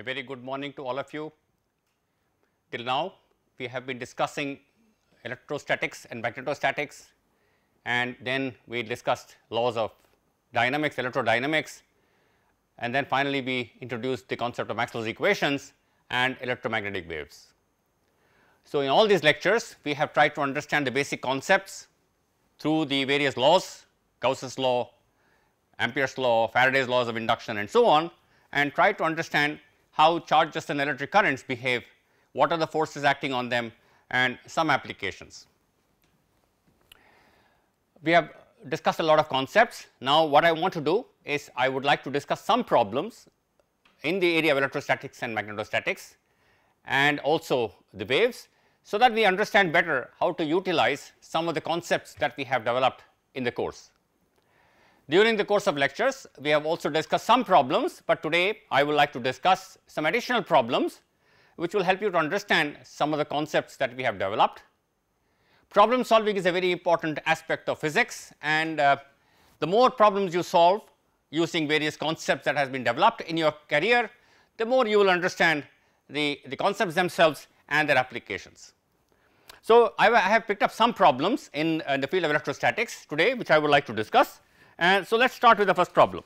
A very good morning to all of you. Till now, we have been discussing electrostatics and magnetostatics, and then we discussed laws of dynamics, electrodynamics, and then finally we introduced the concept of Maxwell's equations and electromagnetic waves. So, in all these lectures, we have tried to understand the basic concepts through the various laws, Gauss's law, Ampere's law, Faraday's laws of induction and so on, and try to understand how charges and electric currents behave, what are the forces acting on them, and some applications. We have discussed a lot of concepts. Now, what I want to do is I would like to discuss some problems in the area of electrostatics and magnetostatics and also the waves, so that we understand better how to utilize some of the concepts that we have developed in the course. During the course of lectures, we have also discussed some problems, but today I would like to discuss some additional problems which will help you to understand some of the concepts that we have developed. Problem solving is a very important aspect of physics, and the more problems you solve using various concepts that has been developed in your career, the more you will understand the concepts themselves and their applications. So, I have picked up some problems in the field of electrostatics today, which I would like to discuss. And so, let us start with the first problem.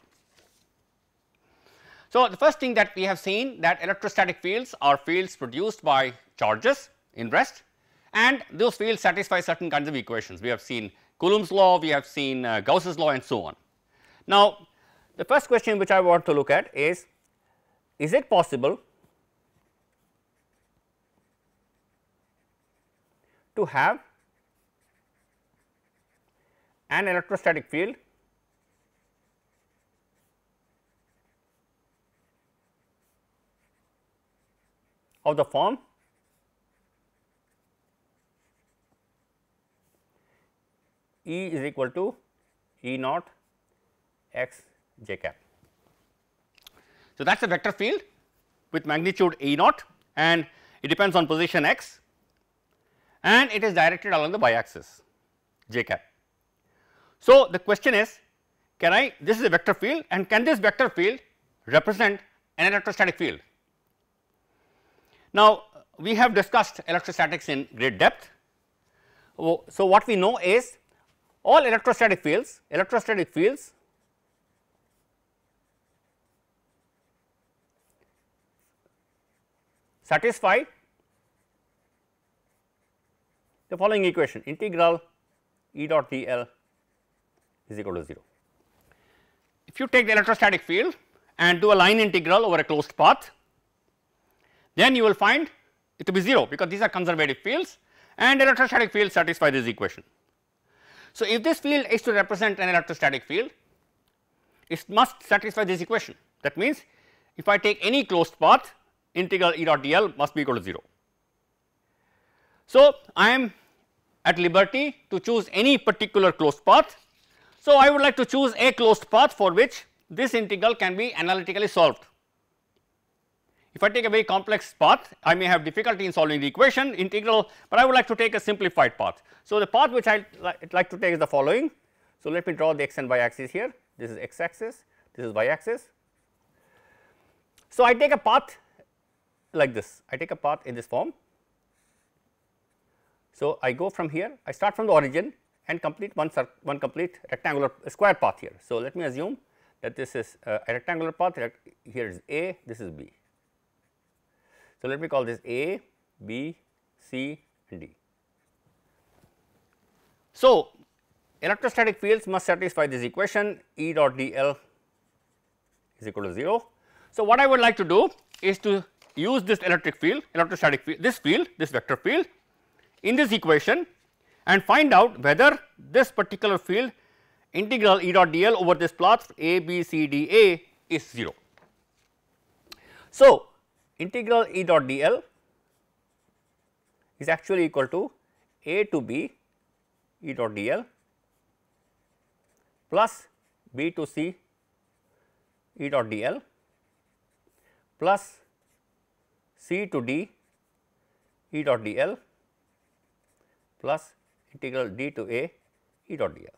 So, the first thing that we have seen that electrostatic fields are fields produced by charges in rest, and those fields satisfy certain kinds of equations. We have seen Coulomb's law, we have seen Gauss's law and so on. Now, the first question which I want to look at is it possible to have an electrostatic field of the form E is equal to E naught x j cap. So, that is a vector field with magnitude E naught, and it depends on position x, and it is directed along the y axis j cap. So, the question is, this is a vector field, and can this vector field represent an electrostatic field? Now, we have discussed electrostatics in great depth. So, what we know is all electrostatic fields satisfy the following equation: integral E dot dl is equal to 0. If you take the electrostatic field and do a line integral over a closed path, then you will find it to be 0, because these are conservative fields and electrostatic fields satisfy this equation. So, if this field is to represent an electrostatic field, it must satisfy this equation. That means, if I take any closed path, integral E dot dl must be equal to 0. So, I am at liberty to choose any particular closed path. So, I would like to choose a closed path for which this integral can be analytically solved. If I take a very complex path, I may have difficulty in solving the equation integral, but I would like to take a simplified path. So, the path which I like to take is the following. So, let me draw the x and y axis here. This is x axis, this is y axis. So, I take a path like this, I take a path in this form. So, I go from here, I start from the origin and complete one complete rectangular square path here. So, let me assume that this is a rectangular path, here is A, this is B. So, let me call this A, B, C and D. So, electrostatic fields must satisfy this equation E dot dl is equal to 0. So, what I would like to do is to use this electrostatic field, this vector field in this equation, and find out whether this particular field integral E dot dl over this path A, B, C, D, A is 0. So, integral E dot dl is actually equal to A to B E dot dl plus B to C E dot dl plus C to D E dot dl plus integral D to A E dot dl.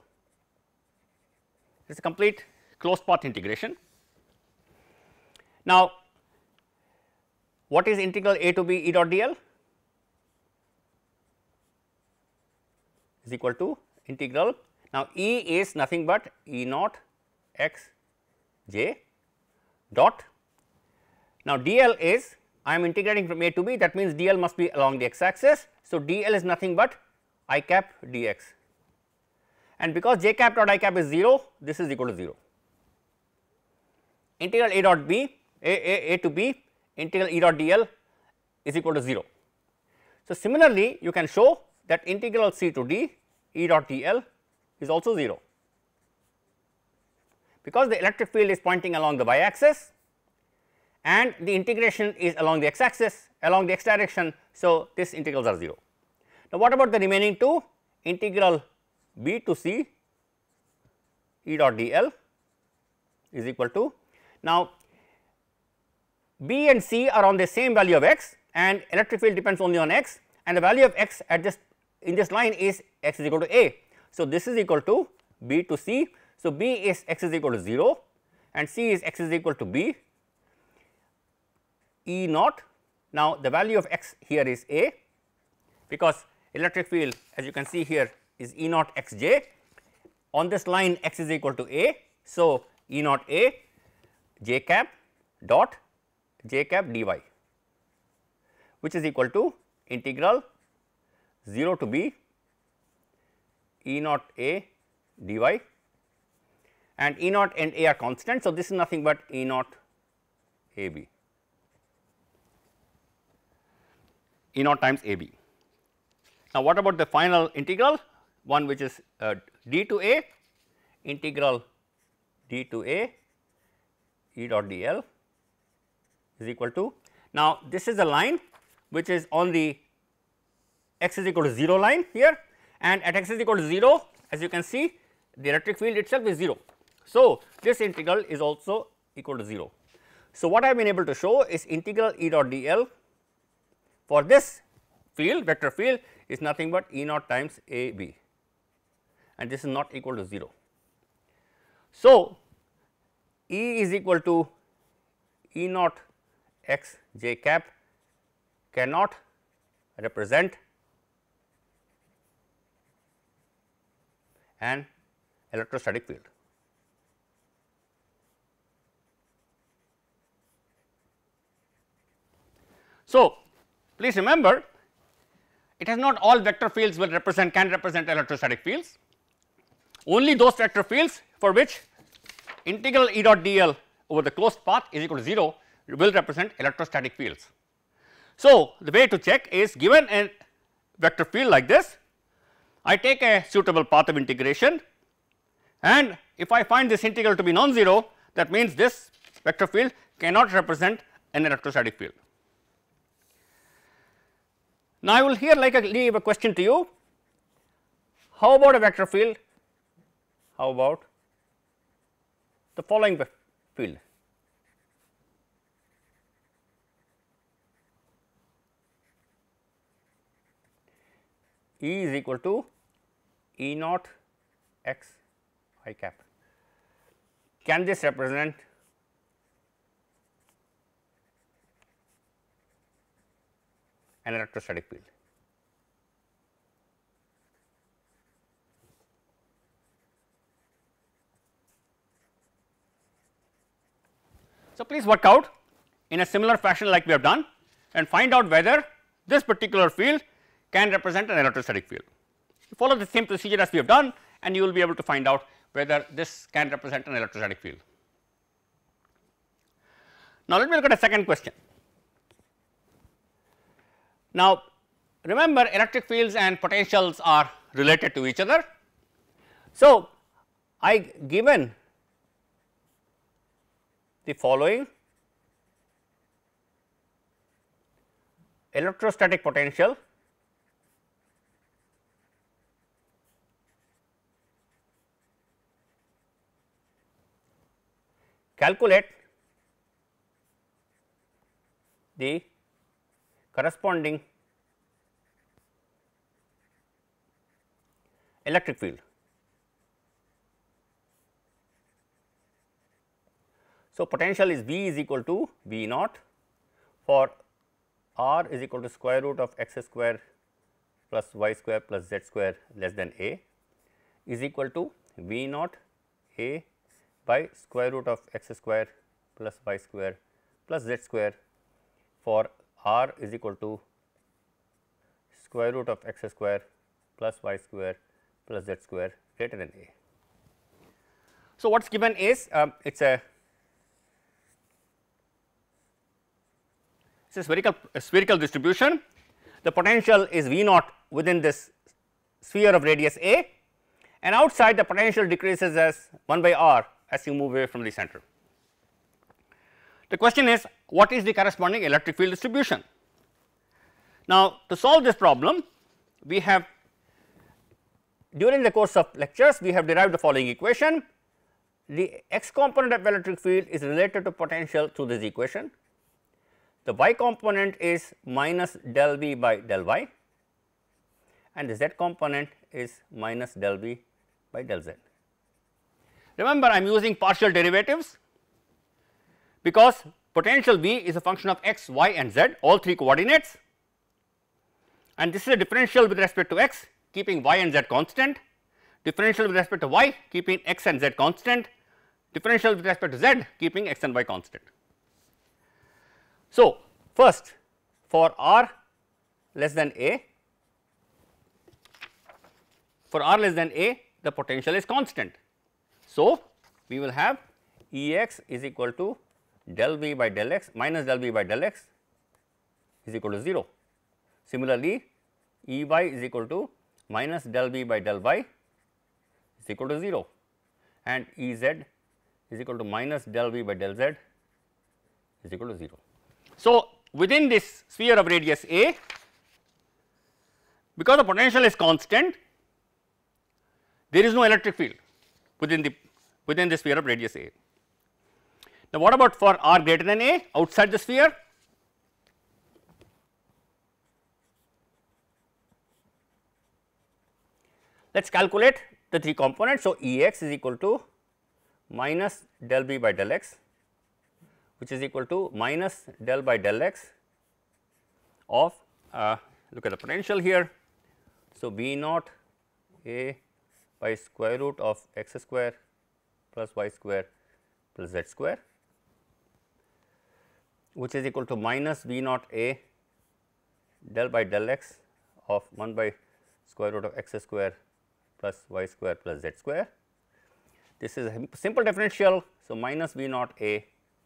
It is a complete closed path integration. Now, what is integral a to b E dot dl? Is equal to integral. Now, E is nothing but E naught x j dot. Now, dl is, I am integrating from a to b, that means dl must be along the x axis. So, dl is nothing but I cap dx, and because j cap dot I cap is 0, this is equal to 0. Integral a dot b a to b integral E dot dl is equal to 0. So, similarly, you can show that integral c to d E dot dl is also 0, because the electric field is pointing along the y axis and the integration is along the x axis along the x direction. So, these integrals are 0. Now, what about the remaining two? Integral b to c E dot dl is equal to, now b and c are on the same value of x and electric field depends only on x, and the value of x at this in this line is x is equal to a. So, this is equal to b to c. So, b is x is equal to 0 and c is x is equal to b E naught. Now, the value of x here is a, because electric field as you can see here is E naught x j, on this line x is equal to a. So, E naught a j cap dot j cap dy, which is equal to integral 0 to b E naught a dy, and E naught and a are constant. So, this is nothing but E naught a b, E naught times a b. Now, what about the final integral, one which is d to a integral d to a E dot dl is equal to, now this is a line which is on the x is equal to 0 line here, and at x is equal to 0, as you can see the electric field itself is 0. So, this integral is also equal to 0. So, what I have been able to show is integral E dot dl for this field vector field is nothing but E naught times a b, and this is not equal to 0. So, E is equal to E naught x j cap cannot represent an electrostatic field. So, please remember, it is not all vector fields will can represent electrostatic fields, only those vector fields for which integral E dot dl over the closed path is equal to 0 will represent electrostatic fields. So, the way to check is, given a vector field like this, I take a suitable path of integration, and if I find this integral to be non-zero, that means this vector field cannot represent an electrostatic field. Now, I will here leave a question to you, how about a vector field, how about the following field? E is equal to E naught x I cap. Can this represent an electrostatic field? So, please work out in a similar fashion like we have done and find out whether this particular field can represent an electrostatic field. You follow the same procedure as we have done and you will be able to find out whether this can represent an electrostatic field. Now, let me look at a second question. Now, remember electric fields and potentials are related to each other. So, I given the following electrostatic potential calculate the corresponding electric field. So, potential is V is equal to V naught for r is equal to square root of x square plus y square plus z square less than a is equal to v naught a by square root of x square plus y square plus z square for r is equal to square root of x square plus y square plus z square greater than a. So, what is given is it is a spherical distribution. The potential is V naught within this sphere of radius a, and outside the potential decreases as 1 by r as you move away from the center. The question is, what is the corresponding electric field distribution? Now, to solve this problem, we have during the course of lectures we have derived the following equation. The x component of electric field is related to potential through this equation. The y component is minus del v by del y, and the z component is minus del v by del z. Remember, I am using partial derivatives because potential v is a function of x, y and z, all three coordinates, and this is a differential with respect to x keeping y and z constant, differential with respect to y keeping x and z constant, differential with respect to z keeping x and y constant. So, first for r less than a, the potential is constant. So, we will have E x is equal to del v by del x minus del v by del x is equal to 0. Similarly, E y is equal to minus del v by del y is equal to 0, and E z is equal to minus del v by del z is equal to 0. So, within this sphere of radius a, because the potential is constant, there is no electric field within the sphere of radius a. Now, what about for r greater than a outside the sphere? Let us calculate the three components. So, E x is equal to minus del v by del x, which is equal to minus del by del x of look at the potential here. So, V naught a by square root of x square plus y square plus z square, which is equal to minus V naught a del by del x of 1 by square root of x square plus y square plus z square. This is a simple differential. So, minus V naught a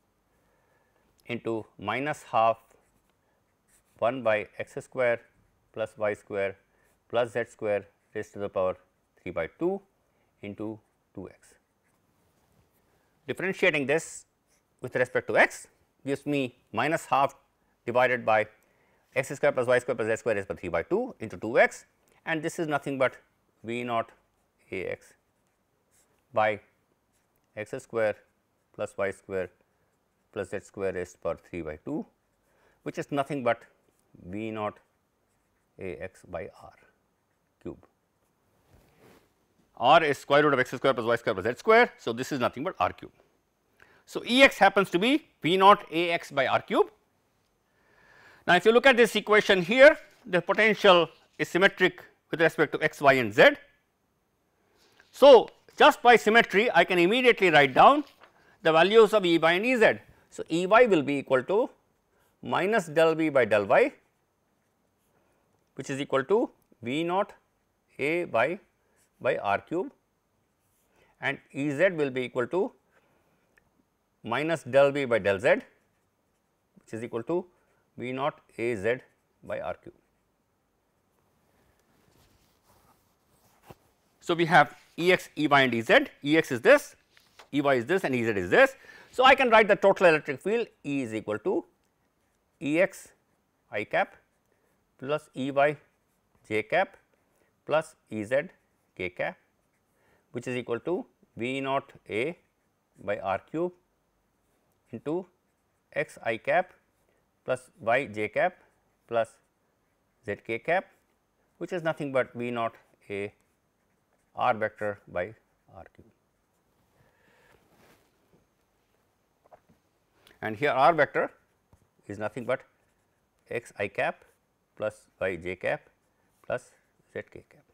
into minus half 1 by x square plus y square plus z square raised to the power 3 by 2 into 2 x. Differentiating this with respect to x gives me minus half divided by x square plus y square plus z square is by 3 by 2 into 2 x, and this is nothing but V naught a x by x square plus y square plus z square raised to power 3 by 2, which is nothing but V naught a x by r cube. R is square root of x square plus y square plus z square. So, this is nothing but r cube. So, E x happens to be V naught a x by r cube. Now, if you look at this equation here, the potential is symmetric with respect to x, y and z. So, just by symmetry I can immediately write down the values of E y and E z. So, E y will be equal to minus del v by del y, which is equal to V naught a by r cube, and E z will be equal to minus del v by del z, which is equal to V naught a z by r cube. So, we have E x, E y and E z. E x is this, E y is this and E z is this. So, I can write the total electric field E is equal to E x I cap plus E y j cap plus E z k cap, which is equal to V naught a by r cube into x I cap plus y j cap plus z k cap, which is nothing but V naught a r vector by r cube. And here r vector is nothing but x I cap plus y j cap plus z k cap.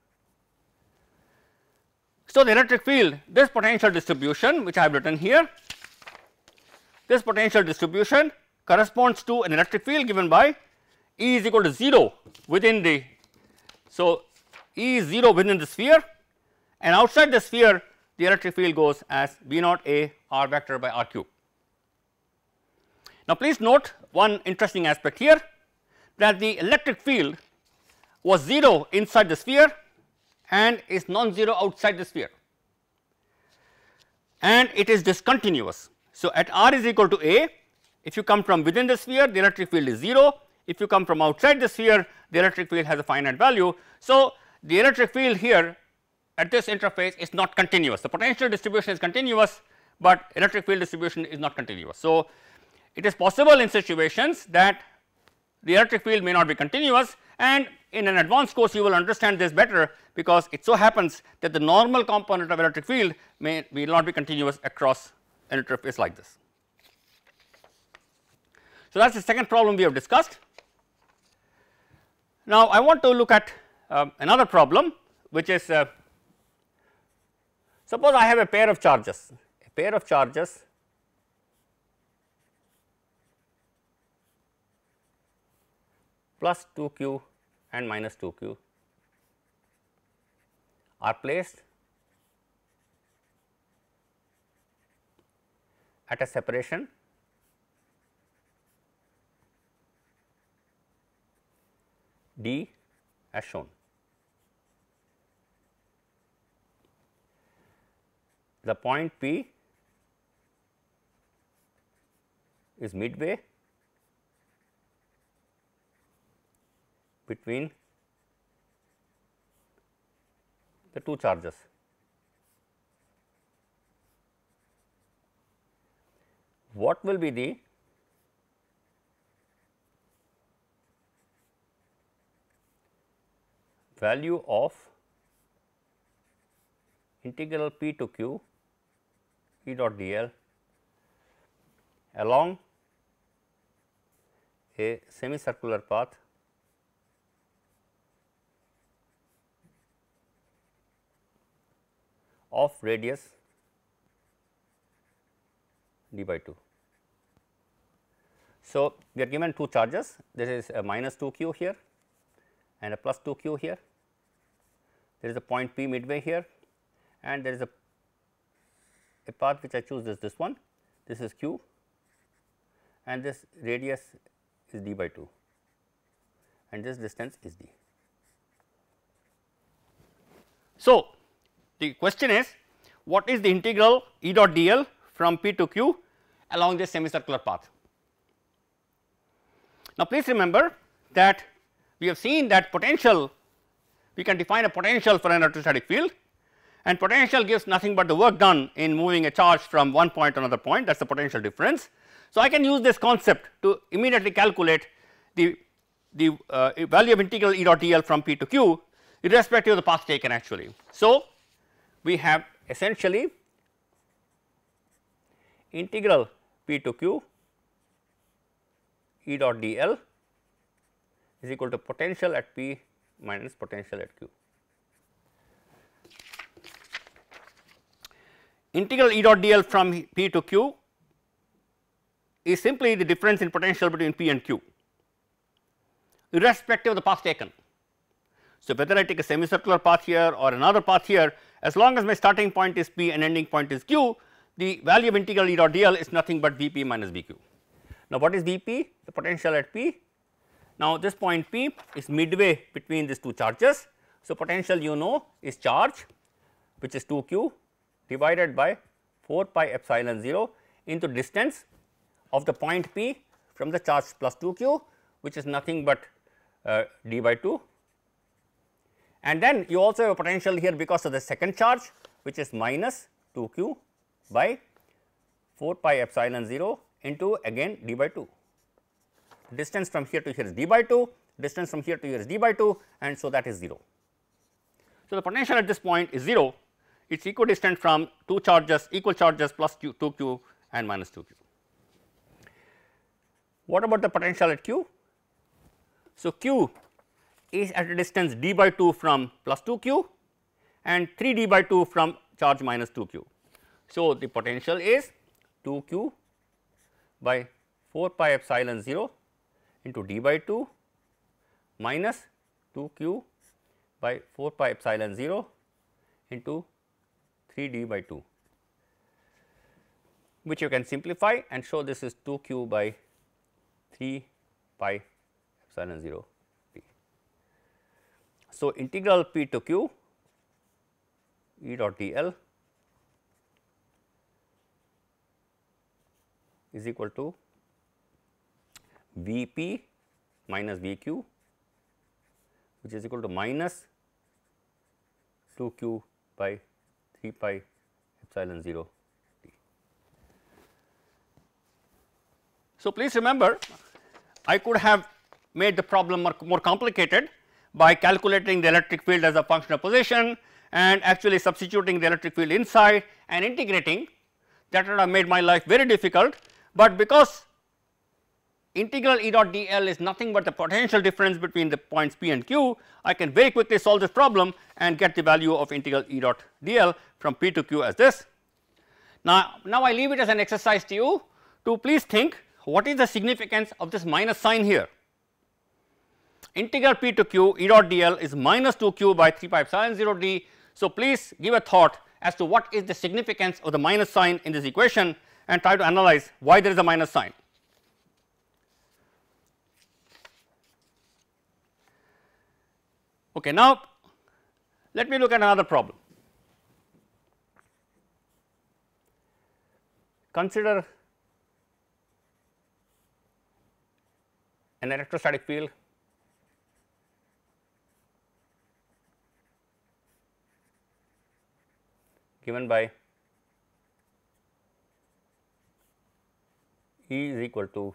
So, the electric field, this potential distribution which I have written here, this potential distribution corresponds to an electric field given by E is equal to 0 within the. So, E is 0 within the sphere, and outside the sphere the electric field goes as V naught A r vector by r cube. Now, please note one interesting aspect here, that the electric field was 0 inside the sphere and is non-zero outside the sphere, and it is discontinuous. So, at r is equal to A, if you come from within the sphere the electric field is 0, if you come from outside the sphere the electric field has a finite value. So, the electric field here at this interface is not continuous, the potential distribution is continuous, but electric field distribution is not continuous. So, it is possible in situations that the electric field may not be continuous, and in an advanced course you will understand this better, because it so happens that the normal component of electric field will not be continuous across an interface like this. So, that is the second problem we have discussed. Now, I want to look at another problem, which is suppose I have a pair of charges plus 2q and minus 2q are placed at a separation d as shown. The point P is midway between the two charges. What will be the value of integral P to Q E dot dl along a semicircular path of radius d by 2. So, we are given two charges, this is a minus 2q here and a plus 2q here, there is a point P midway here, and there is a path which I choose is this one, this is q and this radius is d by 2 and this distance is d. So, the question is, what is the integral E dot dl from P to Q along this semicircular path? Now, please remember that we have seen that potential, we can define a potential for an electrostatic field, and potential gives nothing but the work done in moving a charge from one point to another point, that is the potential difference. So, I can use this concept to immediately calculate the value of integral E dot dl from P to Q irrespective of the path taken actually. So, we have essentially integral P to Q E dot dl is equal to potential at P minus potential at Q. Integral E dot dl from P to Q is simply the difference in potential between P and Q irrespective of the path taken. So, whether I take a semicircular path here or another path here, as long as my starting point is P and ending point is Q, the value of integral E dot dl is nothing but Vp minus Vq. Now, what is Vp? The potential at P. Now, this point P is midway between these two charges. So, potential you know is charge which is 2q divided by 4 pi epsilon 0 into distance of the point P from the charge plus 2q, which is nothing but d by 2, and then you also have a potential here because of the second charge which is minus 2q by 4 pi epsilon 0 into again d by 2. Distance from here to here is d by 2, distance from here to here is d by 2, and so that is 0. So, the potential at this point is 0, it is equidistant from two charges, equal charges plus 2q and minus 2q. What about the potential at Q? So, q is at a distance d by 2 from plus 2 q and 3 d by 2 from charge minus 2 q. So, the potential is 2 q by 4 pi epsilon 0 into d by 2 minus 2 q by 4 pi epsilon 0 into 3 d by 2, which you can simplify and show this is 2 q by 3 pi epsilon 0 d. So, integral p to q E dot d l is equal to V p minus V q, which is equal to minus 2 q by 3 pi epsilon 0 d. So, please remember, I could have made the problem more complicated by calculating the electric field as a function of position and actually substituting the electric field inside and integrating. That would have made my life very difficult, but because integral E dot d l is nothing but the potential difference between the points p and q, I can very quickly solve this problem and get the value of integral E dot d l from p to q as this. Now I leave it as an exercise to you to please think what is the significance of this minus sign here. Integral p to q E dot d l is minus 2 q by 3 pi epsilon 0 d. So, please give a thought as to what is the significance of the minus sign in this equation and try to analyze why there is a minus sign. Okay, now let me look at another problem. Consider an electrostatic field given by E is equal to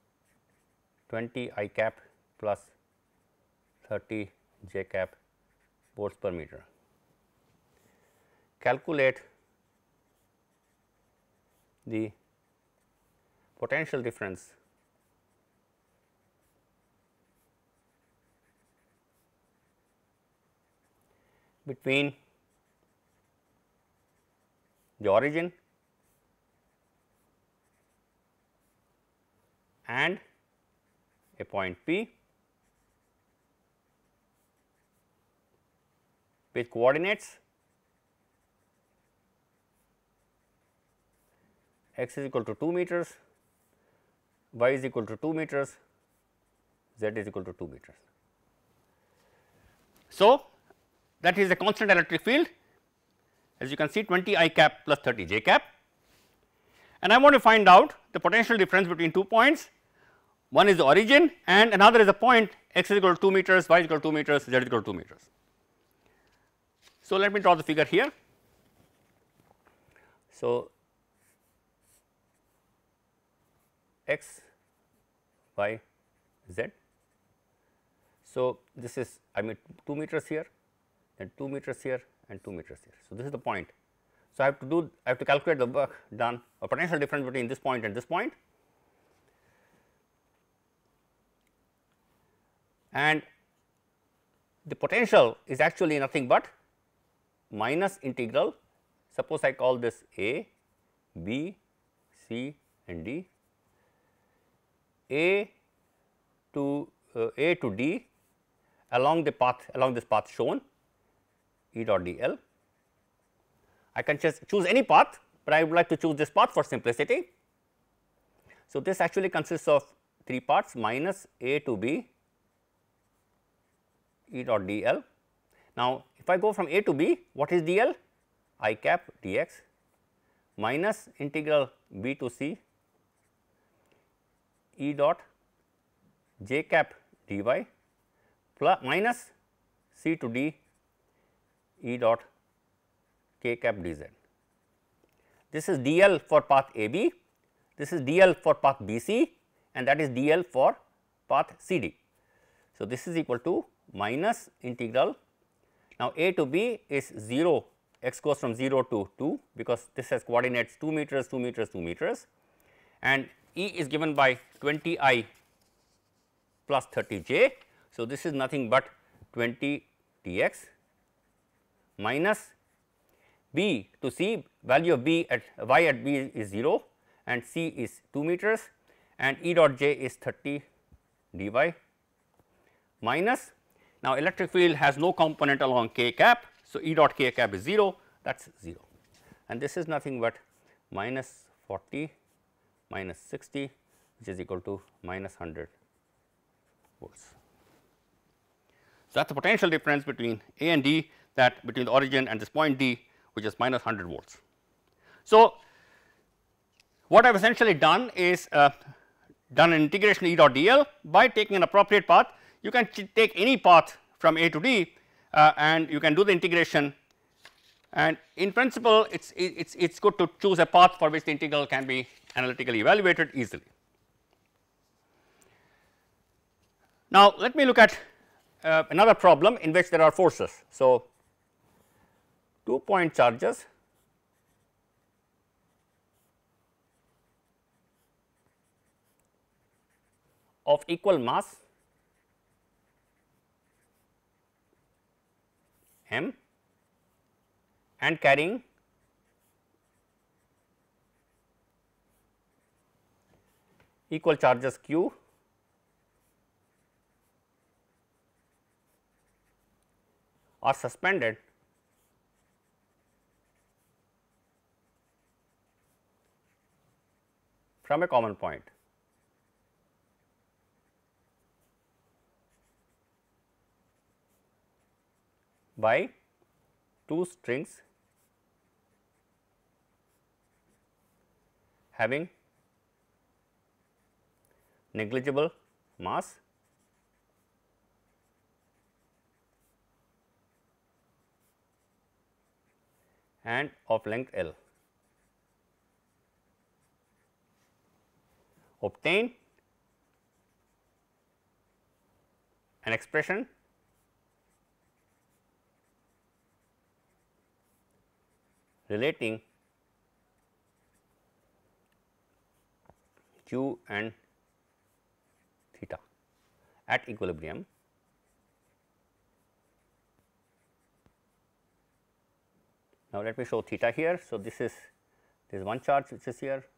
20 I cap plus 30 j cap volts per meter. Calculate the potential difference between the origin and a point P with coordinates x is equal to 2 meters, y is equal to 2 meters, z is equal to 2 meters. So, that is the constant electric field, as you can see 20 I cap plus 30 j cap, and I want to find out the potential difference between 2 points. One is the origin and another is a point x is equal to 2 meters, y is equal to 2 meters, z is equal to 2 meters. So, let me draw the figure here. So, x, y, z. So, this is 2 meters here, then 2 meters here and 2 meters here. So, this is the point. So, I have to calculate the work done or potential difference between this point and this point, and the potential is actually nothing but minus integral. Suppose I call this A, B, C and D, A to D along the path, along this path shown E dot d l. I can just choose any path, but I would like to choose this path for simplicity. So, this actually consists of 3 parts minus A to B E dot d l. Now, if I go from A to B, what is d l? I cap d x minus integral B to C E dot j cap d y plus minus C to D E dot k cap d z. This is d l for path A B, this is d l for path B C, and that is d l for path C D. So, this is equal to minus integral. Now, A to B is 0, x goes from 0 to 2, because this has coordinates 2 meters, 2 meters, 2 meters, and E is given by 20 I plus 30 j. So, this is nothing but 20 Tx minus b to c, value of b at y at b is 0 and c is 2 meters and E dot j is 30 dy minus, now electric field has no component along k cap. So, E dot k cap is 0, that is 0, and this is nothing but minus 40 minus 60, which is equal to minus 100 volts. So, that is the potential difference between A and D, that between the origin and this point D, which is minus 100 volts. So, what I have essentially done is done an integration E dot dl by taking an appropriate path. You can take any path from A to D and you can do the integration, and in principle it's good to choose a path for which the integral can be analytically evaluated easily. Now, let me look at another problem in which there are forces. So, 2 point charges of equal mass m and carrying equal charges q are suspended from a common point. By two strings having negligible mass and of length L. Obtain an expression relating q and theta at equilibrium Now, let me show theta here. So, this is one charge which is here.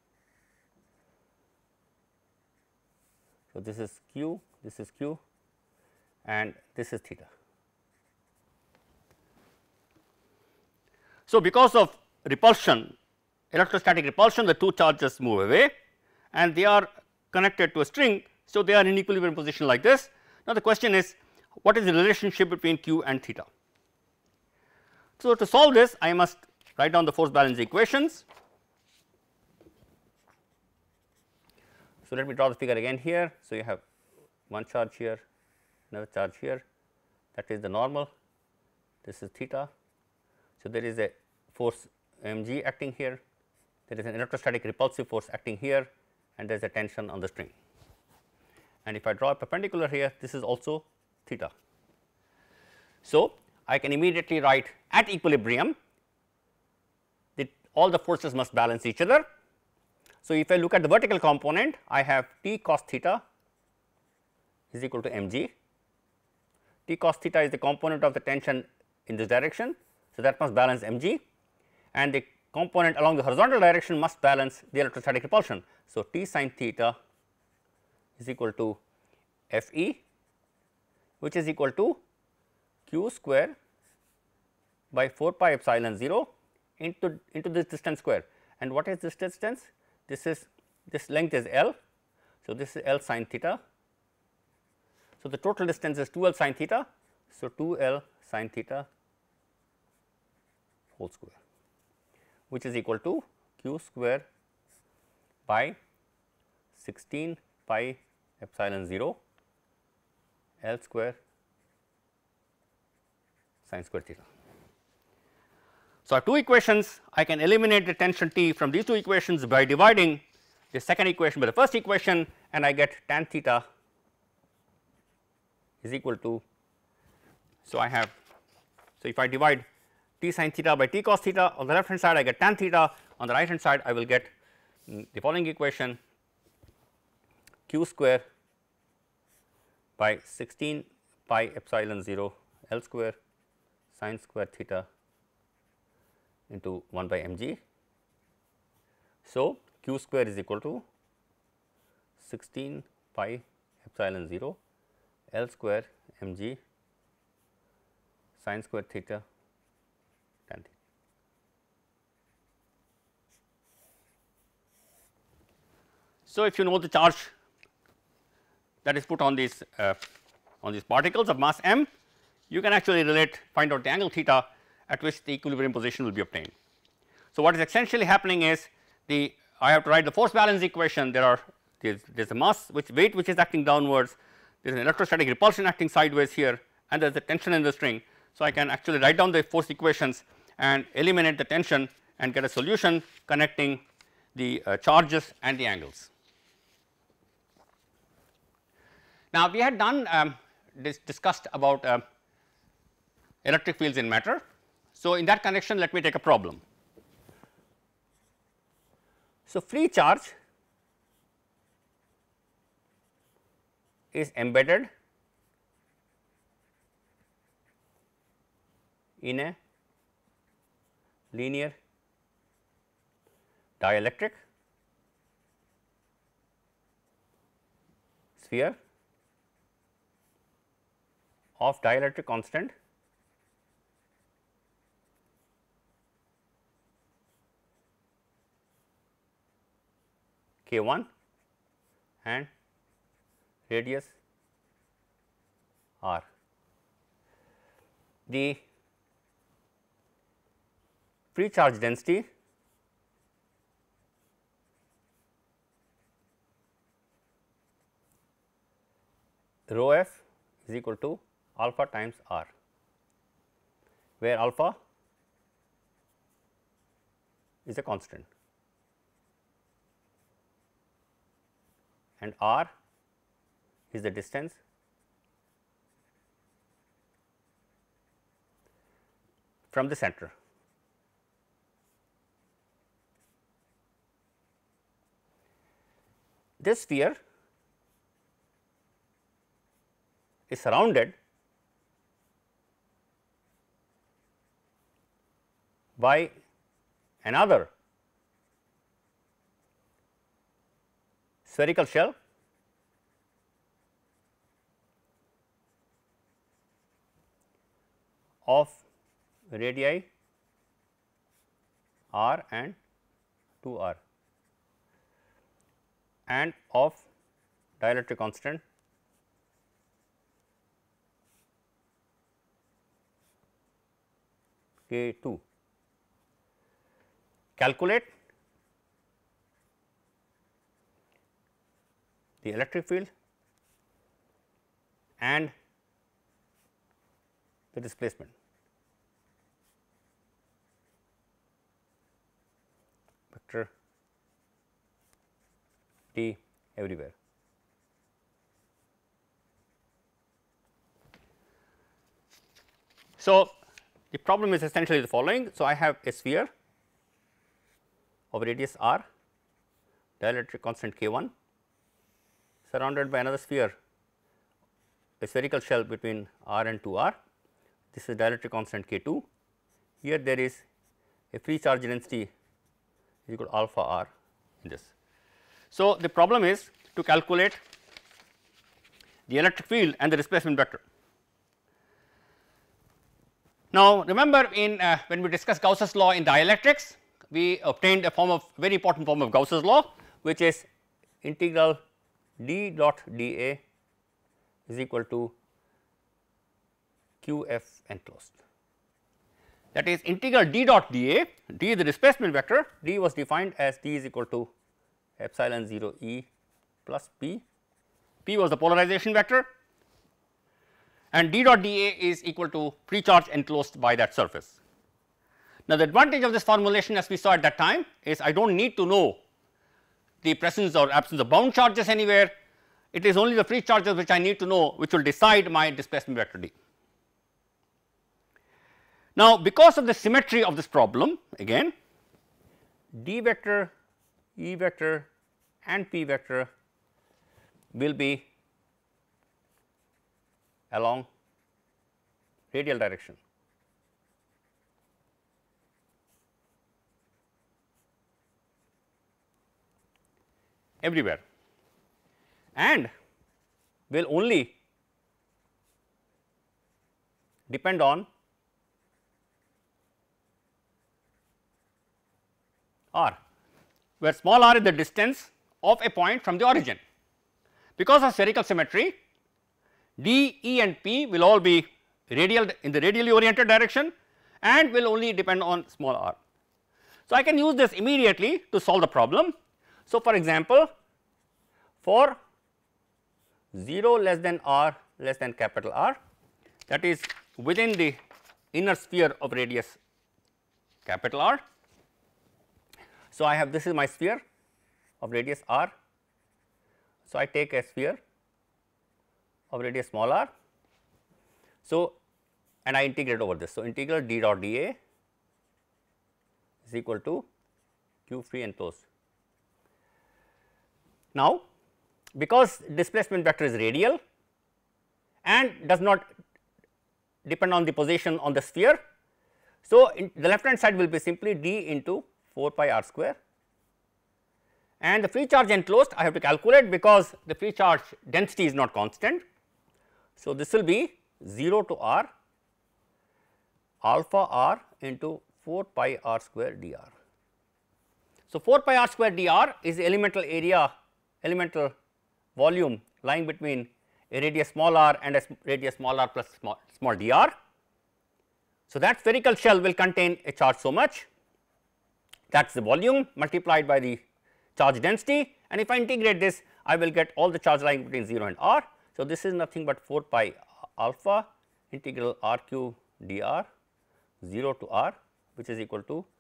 So, this is q, and this is theta. So, because of repulsion, electrostatic repulsion, the two charges move away and they are connected to a string. So, they are in equilibrium position like this. Now, the question is, what is the relationship between q and theta? So, to solve this, I must write down the force balance equations. So, let me draw the figure again here. So, you have one charge here, another charge here, that is the normal, this is theta. So, there is a force mg acting here, there is an electrostatic repulsive force acting here, and there is a tension on the string. And if I draw a perpendicular here, this is also theta. So, I can immediately write at equilibrium that all the forces must balance each other. So, if I look at the vertical component, I have T cos theta is equal to mg. T cos theta is the component of the tension in this direction. So, that must balance mg, and the component along the horizontal direction must balance the electrostatic repulsion. So, T sin theta is equal to F e, which is equal to q square by 4 pi epsilon 0 into this distance square. And what is this distance? This length is L. So, this is L sin theta. So, the total distance is 2 L sin theta. So, 2 L sin theta whole square, which is equal to q square by 16 pi epsilon 0 L square sin square theta. So, I have two equations. I can eliminate the tension T from these two equations by dividing the second equation by the first equation, and I get tan theta is equal to, so I have, so if I divide T sin theta by T cos theta, on the left hand side I get tan theta, on the right hand side I will get the following equation, q square by 16 pi epsilon 0 L square sin square theta into 1 by m g. So, q square is equal to 16 pi epsilon 0 L square m g sin square theta tan theta. So, if you know the charge that is put on these particles of mass m, you can actually find out the angle theta at which the equilibrium position will be obtained. So, what is essentially happening is I have to write the force balance equation. There is a mass weight which is acting downwards, there is an electrostatic repulsion acting sideways here, and there is a tension in the string. So, I can actually write down the force equations and eliminate the tension and get a solution connecting the charges and the angles. Now, we had discussed about electric fields in matter. So, in that connection, let me take a problem. So, free charge is embedded in a linear dielectric sphere of dielectric constant k 1 and radius r. The free charge density rho f is equal to alpha times r, where alpha is a constant and r is the distance from the center. This sphere is surrounded by another spherical shell of radii r and 2r and of dielectric constant K 2. Calculate the electric field and the displacement. Vector T everywhere. So, the problem is essentially the following. So, I have a sphere of radius r, dielectric constant k 1 surrounded by another sphere, a spherical shell between r and 2r. This is dielectric constant k 2. Here there is a free charge density is equal to alpha r in this. So, the problem is to calculate the electric field and the displacement vector. Now, remember when we discussed Gauss's law in dielectrics, we obtained a very important form of Gauss's law, which is integral d dot dA is equal to q f enclosed. That is integral d dot dA, d is the displacement vector, d was defined as d is equal to epsilon 0 E plus p, p was the polarization vector, and d dot dA is equal to free charge enclosed by that surface. Now, the advantage of this formulation, as we saw at that time, is I do not need to know the presence or absence of bound charges anywhere. It is only the free charges which I need to know, which will decide my displacement vector d. Now, because of the symmetry of this problem, again d vector, E vector and P vector will be along radial direction. Everywhere, and will only depend on r, where small r is the distance of a point from the origin. Because of spherical symmetry, D, E and P will all be radial in the radially oriented direction and will only depend on small r. So, I can use this immediately to solve the problem. So, for example, for 0 less than r less than capital R, that is within the inner sphere of radius capital R. So, I have this is my sphere of radius r. So, I take a sphere of radius small r. So, and I integrate over this. So, integral d dot dA is equal to q free enclosed. Now, because displacement vector is radial and does not depend on the position on the sphere. So, the left hand side will be simply d into 4 pi r square, and the free charge enclosed I have to calculate because the free charge density is not constant. So, this will be 0 to r alpha r into 4 pi r square dr. So, 4 pi r square dr is the elemental area, elemental volume lying between a radius small r and a radius small r plus small dr. So, that spherical shell will contain a charge so much, that is the volume multiplied by the charge density, and if I integrate this I will get all the charge lying between 0 and r. So, this is nothing but 4 pi alpha integral r cube dr 0 to r, which is equal to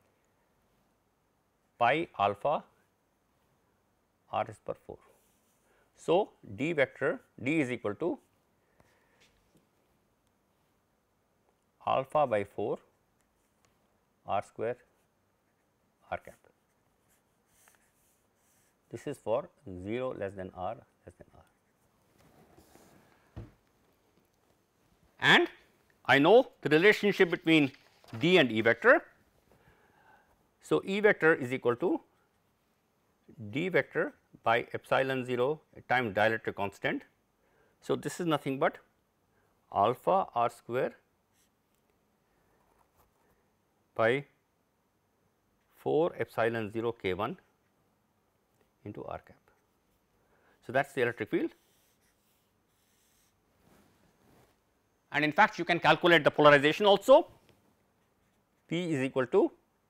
pi alpha r is per 4. So, d vector d is equal to alpha by 4 r square r cap. This is for 0 less than r less than r. And I know the relationship between d and E vector. So, E vector is equal to d vector by epsilon 0 times dielectric constant. So, this is nothing but alpha r square by 4 epsilon 0 k 1 into r cap. So, that is the electric field, and in fact you can calculate the polarization also. P is equal to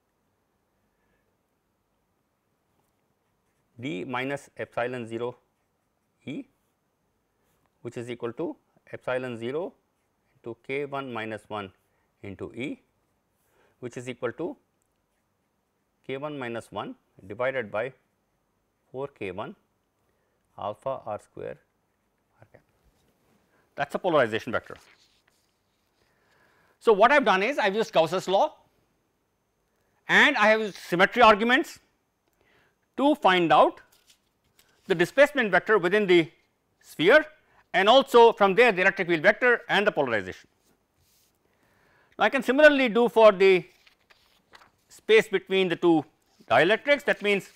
d minus epsilon 0 E, which is equal to epsilon 0 into k 1 minus 1 into E, which is equal to k 1 minus 1 divided by 4 k 1 alpha r square r cap. That is a polarization vector. So, what I have done is I have used Gauss's law and I have used symmetry arguments to find out the displacement vector within the sphere, and also from there the electric field vector and the polarization. Now, I can similarly do for the space between the two dielectrics, that means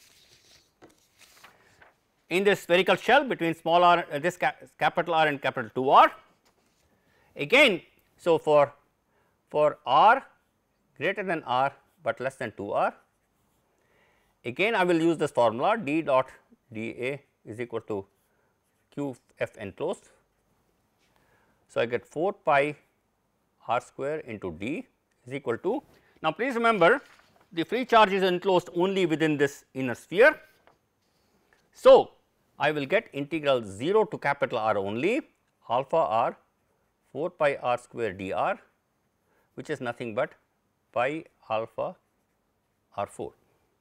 in this spherical shell between small r this capital R and capital 2 R. Again, so for r greater than r but less than 2 r, again I will use this formula d dot dA is equal to q f enclosed. So, I get 4 pi r square into d is equal to, now please remember the free charge is enclosed only within this inner sphere. So, I will get integral 0 to capital R only alpha r 4 pi r square dr, which is nothing but pi alpha r 4.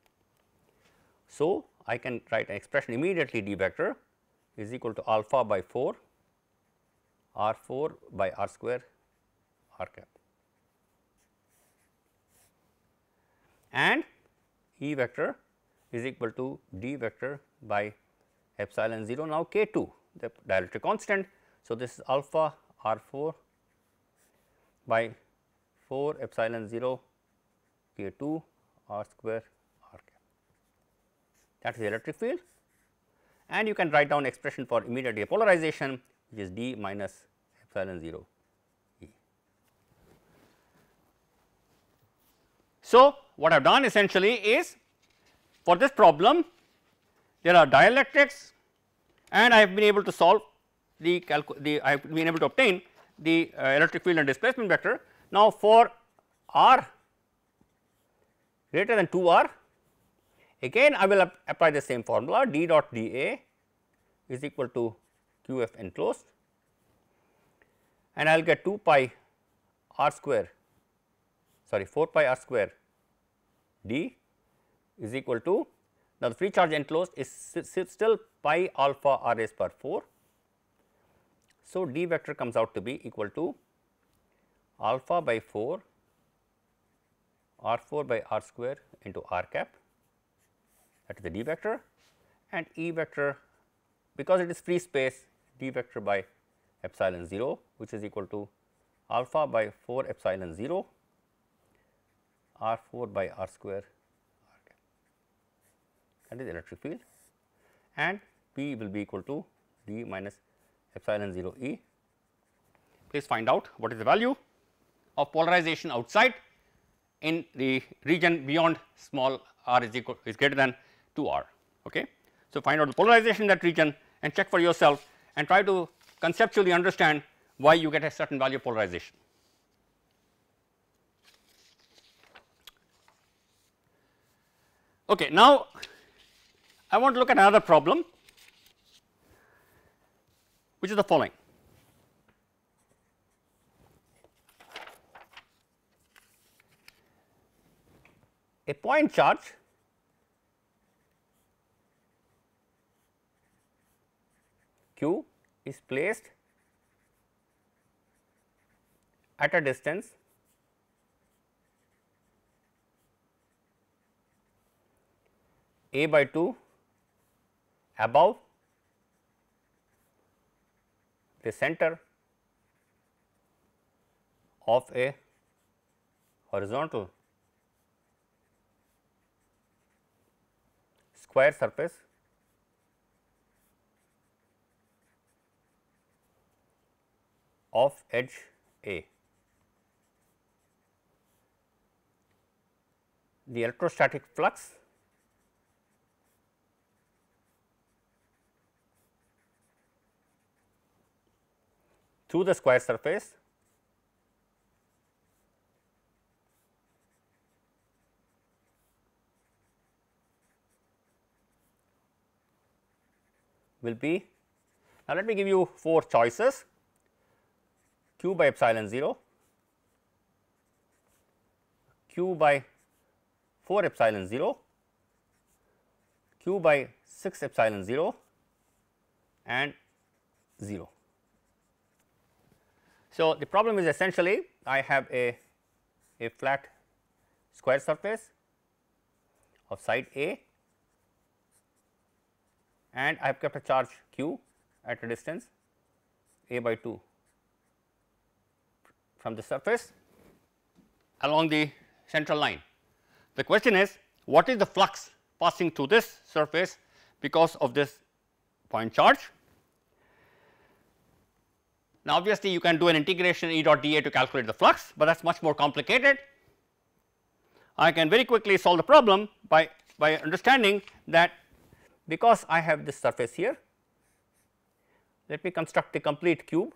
So, I can write an expression immediately d vector is equal to alpha by 4 r 4 by r square r cap, and E vector is equal to d vector by epsilon 0 now k 2 the dielectric constant. So, this is alpha r 4 by 4 epsilon 0 k 2 r square r cap. That is the electric field, and you can write down expression for immediate depolarization, which is d minus epsilon 0 E. So, what I have done essentially is, for this problem there are dielectrics, and I have been able to solve I have been able to obtain the electric field and displacement vector. Now, for r greater than 2 r, again I will apply the same formula, d dot d a is equal to q f enclosed, and I will get 2 pi r square, sorry 4 pi r square d is equal to, now the free charge enclosed is still pi alpha r raised power 4. So, d vector comes out to be equal to alpha by 4 r 4 by r square into r cap, that is the d vector, and E vector, because it is free space, d vector by epsilon 0, which is equal to alpha by 4 epsilon 0 r 4 by r square r cap, that is electric field, and P will be equal to d minus epsilon 0 E. Please find out what is the value of polarization outside in the region beyond small r is greater than 2 r. Okay. So, find out the polarization in that region and check for yourself and try to conceptually understand why you get a certain value of polarization. Okay. Now, I want to look at another problem, which is the following. A point charge q is placed at a distance a by 2 above the center of a horizontal square surface of edge A. The electrostatic flux through the square surface will be, now let me give you 4 choices: q by epsilon 0, q by 4 epsilon 0, q by 6 epsilon 0 and 0. So, the problem is essentially I have a flat square surface of side A, and I have kept a charge q at a distance a by 2 from the surface along the central line. The question is, what is the flux passing through this surface because of this point charge? Now, obviously, you can do an integration E dot dA to calculate the flux, but that is much more complicated. I can very quickly solve the problem by understanding that because I have this surface here, let me construct a complete cube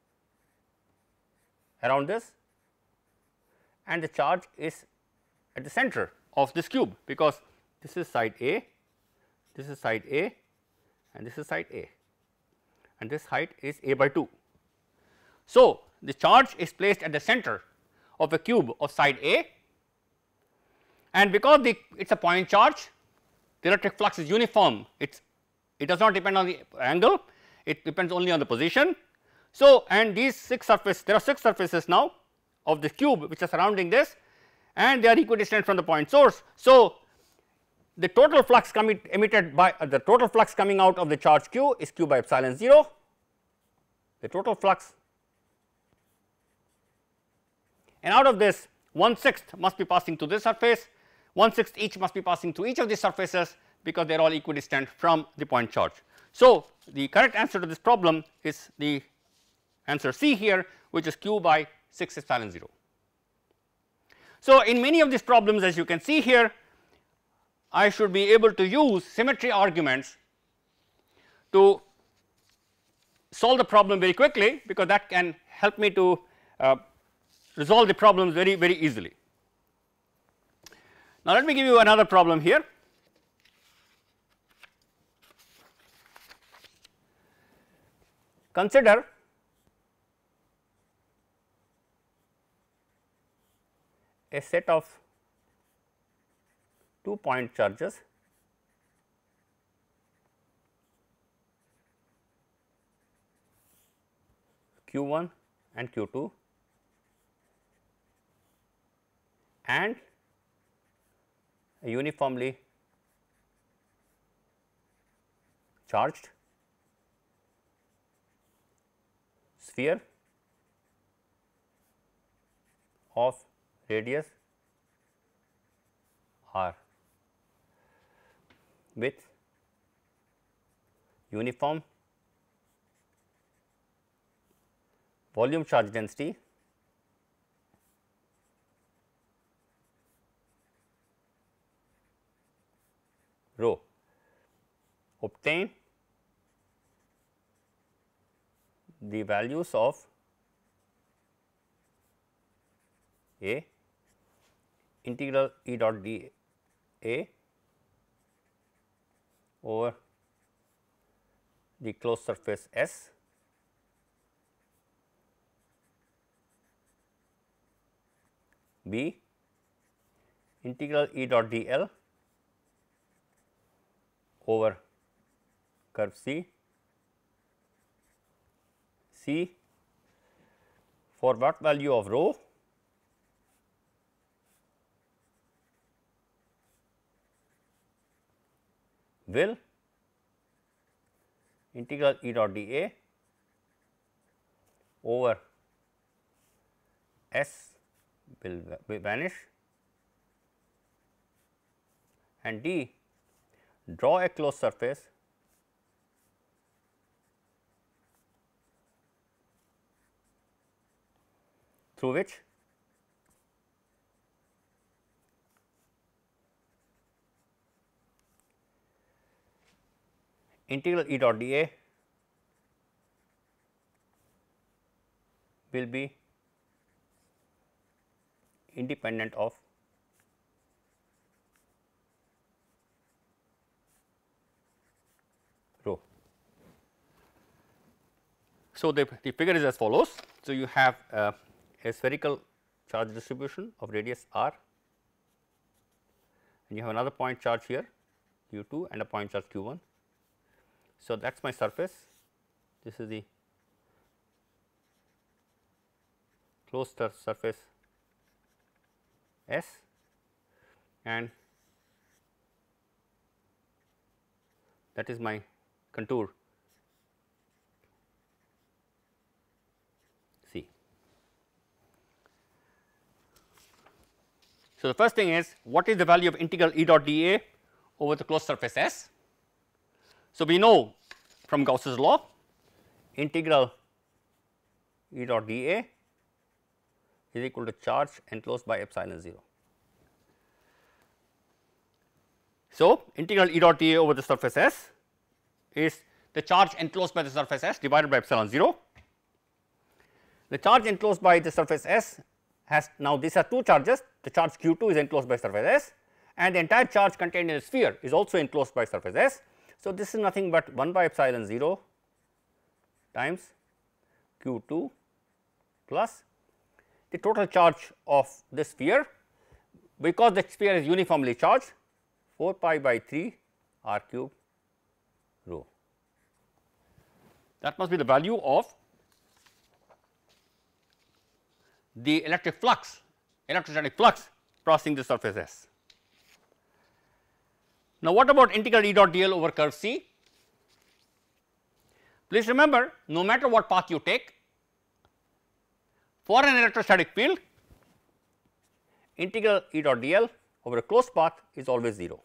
around this, and the charge is at the center of this cube, because this is side A, this is side A, and this is side A, and this height is a by 2. So, the charge is placed at the center of a cube of side A, and because it is a point charge, the electric flux is uniform. It does not depend on the angle, it depends only on the position. So, and these 6 surfaces, there are 6 surfaces now of the cube which are surrounding this, and they are equidistant from the point source. So, the total flux emitted by the total flux coming out of the charge q is q by epsilon 0. The total flux and out of this 1/6 must be passing through this surface, 1/6 each must be passing through each of these surfaces because they are all equidistant from the point charge. So, the correct answer to this problem is the answer C here, which is q by 6 epsilon 0. So, in many of these problems, as you can see here, I should be able to use symmetry arguments to solve the problem very quickly, because that can help me to resolve the problems very easily. Now, let me give you another problem here. Consider a set of 2 point charges q1 and q2 and a uniformly charged sphere of radius r with uniform volume charge density rho. Obtain the values of A integral E dot d A over the closed surface S B integral E dot d L over curve C for what value of rho will integral E dot d A over S will vanish and D draw a closed surface through which integral E dot d A will be independent of rho. So, the figure is as follows. So, you have a spherical charge distribution of radius r and you have another point charge here q2 and a point charge q1. So, that is my surface, this is the closed surface S and that is my contour C. So, the first thing is what is the value of integral E dot d A over the closed surface S. So, we know from Gauss's law integral E dot d A is equal to charge enclosed by epsilon 0. So, integral E dot d A over the surface S is the charge enclosed by the surface S divided by epsilon 0. The charge enclosed by the surface S has now these are two charges, the charge q2 is enclosed by surface S and the entire charge contained in a sphere is also enclosed by surface S. So, this is nothing but 1 by epsilon 0 times q2 plus the total charge of the sphere, because the sphere is uniformly charged 4 pi by 3 r cube rho. That must be the value of the electric flux, electrostatic flux crossing the surface S. Now, what about integral E dot d L over curve C? Please remember, no matter what path you take, for an electrostatic field integral E dot dl over a closed path is always 0.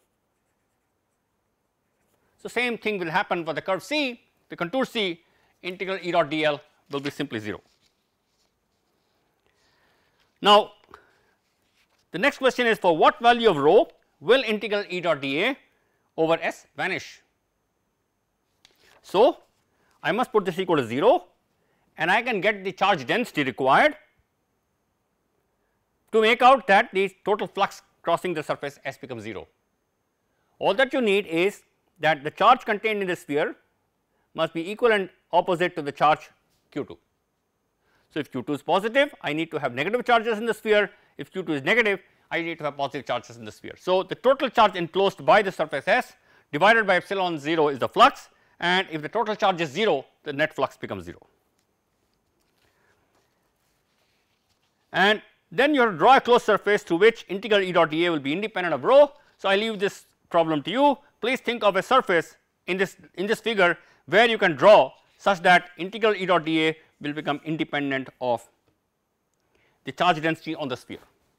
So, same thing will happen for the curve C, the contour C, integral E dot dl will be simply 0. Now, the next question is, for what value of rho will integral E dot dA over S vanish? So, I must put this equal to 0 and I can get the charge density required to make out that the total flux crossing the surface S becomes 0. All that you need is that the charge contained in the sphere must be equal and opposite to the charge Q2. So, if Q2 is positive, I need to have negative charges in the sphere. If Q2 is negative, I need to have positive charges in the sphere. So, the total charge enclosed by the surface S divided by epsilon 0 is the flux, and if the total charge is 0, the net flux becomes 0. And then you have to draw a closed surface through which integral E dot dA will be independent of rho. So, I leave this problem to you. Please think of a surface in this figure where you can draw such that integral E dot dA will become independent of the charge density on the sphere.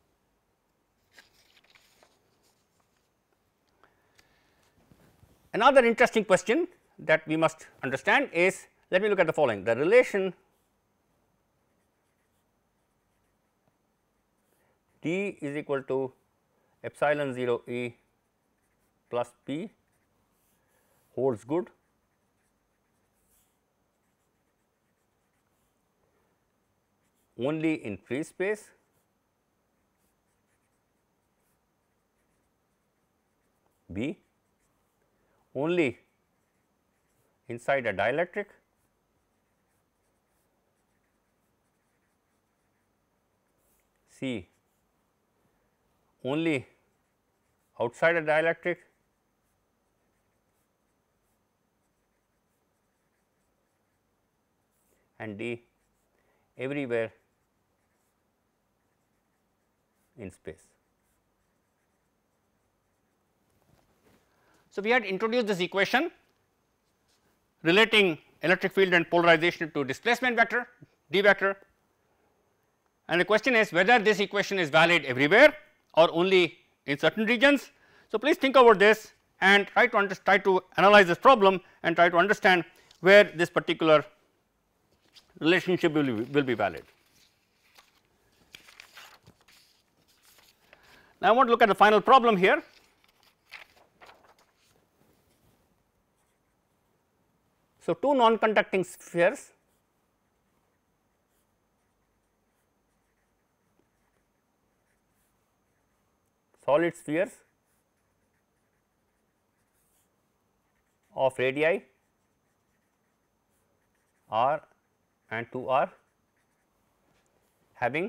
Another interesting question that we must understand is, let me look at the following: the relation d is equal to epsilon 0 E plus P holds good only in free space B, only inside a dielectric C, only outside a dielectric and D everywhere in space. So, we had introduced this equation relating electric field and polarization to displacement vector D vector, and the question is whether this equation is valid everywhere or only in certain regions. So, please think about this and try to analyze this problem and try to understand where this particular relationship will be valid. Now, I want to look at the final problem here. So, two non-conducting spheres solid spheres of radii r and 2r having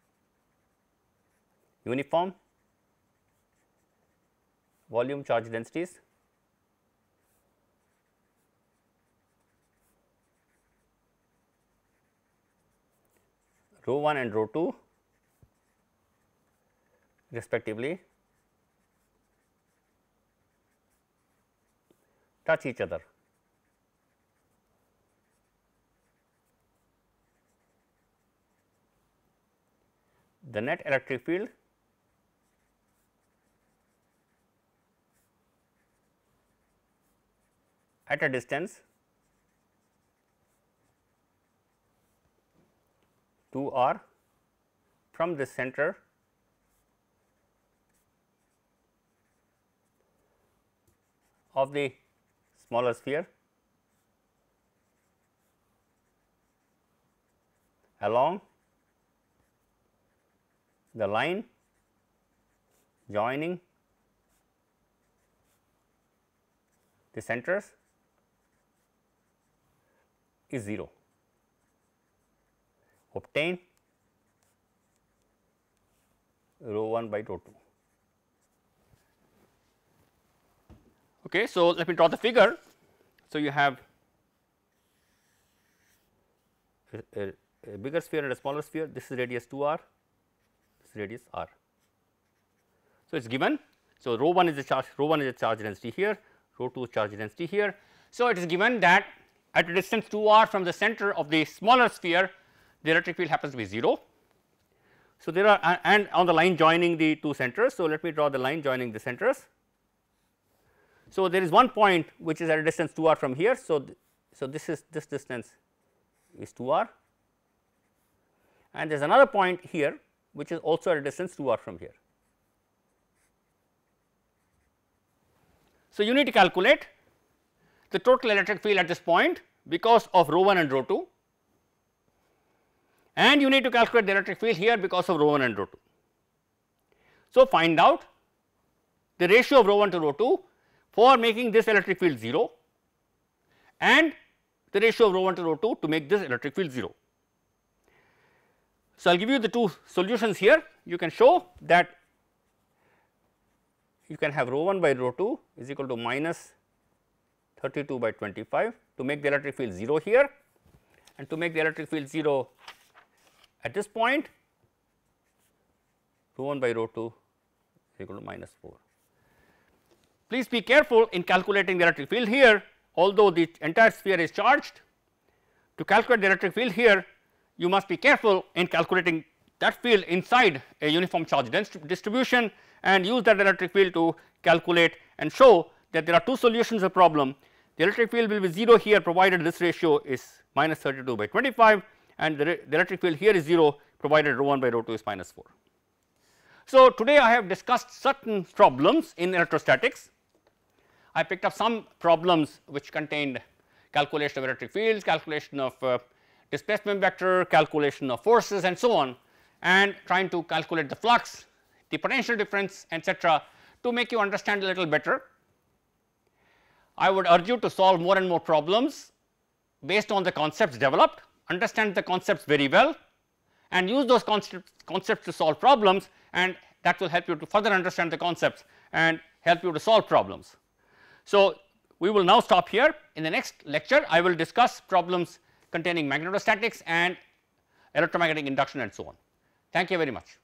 uniform volume charge densities rho 1 and rho 2 respectively touch each other. The net electric field at a distance 2r from the center of the smaller sphere along the line joining the centers is 0. Obtain rho 1 by rho 2. Okay, so let me draw the figure. So, you have a bigger sphere and a smaller sphere. This is radius 2r, this is radius r. So, it is given. So, rho 1 is the charge density here, rho 2 is charge density here. So, it is given that at a distance 2r from the center of the smaller sphere, the electric field happens to be 0. So, there are and on the line joining the two centers. So, let me draw the line joining the centers. So, there is one point which is at a distance 2 r from here. So, this distance is 2 r, and there is another point here which is also at a distance 2 r from here. So, you need to calculate the total electric field at this point because of rho 1 and rho 2, and you need to calculate the electric field here because of rho 1 and rho 2. So, find out the ratio of rho 1 to rho 2 for making this electric field 0 and the ratio of rho 1 to rho 2 to make this electric field 0. So, I will give you the two solutions here. You can show that you can have rho 1 by rho 2 is equal to minus 32 by 25 to make the electric field 0 here, and to make the electric field 0 at this point, rho 1 by rho 2 is equal to minus 4. Please be careful in calculating the electric field here, although the entire sphere is charged. To calculate the electric field here, you must be careful in calculating that field inside a uniform charge distribution and use that electric field to calculate and show that there are two solutions of the problem. The electric field will be 0 here provided this ratio is minus 32 by 25, and the electric field here is 0 provided rho 1 by rho 2 is minus 4. So, today I have discussed certain problems in electrostatics. I picked up some problems which contained calculation of electric fields, calculation of displacement vector, calculation of forces and so on, and trying to calculate the flux, the potential difference, etc., to make you understand a little better. I would urge you to solve more and more problems based on the concepts developed, understand the concepts very well and use those concepts to solve problems, and that will help you to further understand the concepts and help you to solve problems. So, we will now stop here. In the next lecture, I will discuss problems containing magnetostatics and electromagnetic induction and so on. Thank you very much.